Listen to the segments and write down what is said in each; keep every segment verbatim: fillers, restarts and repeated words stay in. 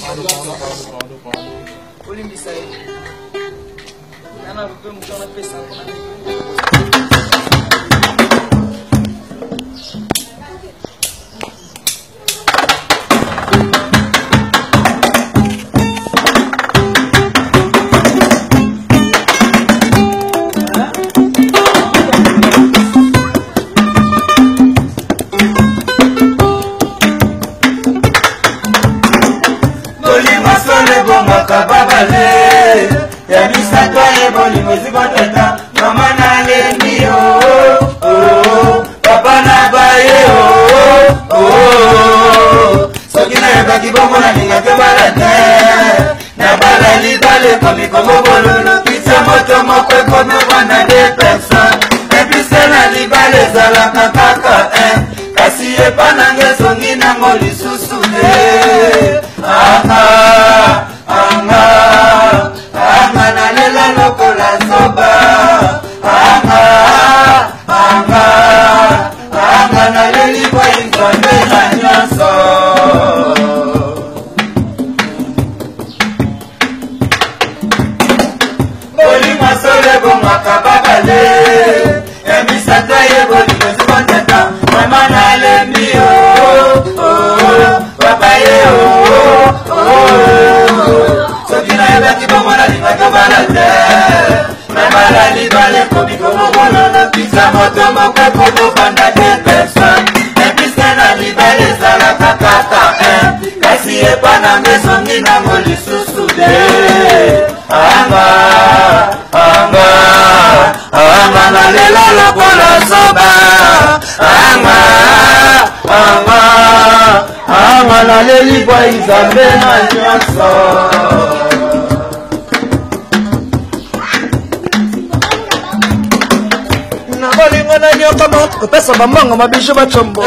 Olimbisa ye. Nana pe mchana pesa kuna. Ya bisa toye boli mozibo tata mama na lendi oh oh papa na baye oh oh sokina eba kibongo na ninga ke balate na bala libale komi komo bololo pizza moto moko komo bana de personne et puis c'est la libale zala kaka eh kasi epa nange songi na ngoli susu eh ah ah anga anga na lela lokola soba anga anga anga na leli kwa inzambe na nyonso boli masole bomaka babale emisata ye boli meziboteta mama na lembi o papa ye o sokina ebaki bomona lingaka balate namala libale komi komomololo pisa moto moko komobanda de personne epise na libale ezalaka kaka kasi epa na mesongi nango lisusu de anga anga anga na lela lokola soba anga anga anga na leli kwa izambe na nyonso bolingo na nyoka mo pesa bambongo mabisho bachombo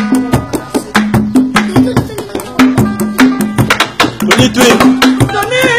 Bonito, hein?